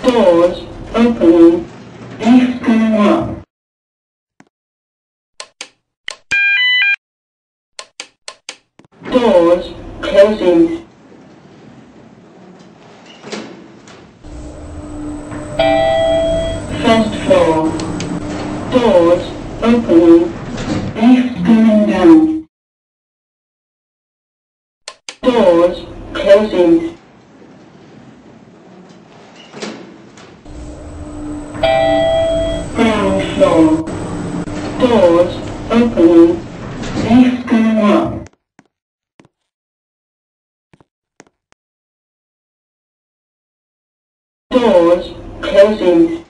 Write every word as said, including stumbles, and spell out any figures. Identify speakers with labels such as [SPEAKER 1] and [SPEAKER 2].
[SPEAKER 1] Doors opening. Lift going up. Doors closing. First floor. Doors opening. Lift going down. Doors closing. Ground floor. Doors opening. Lift going up. Doors closing.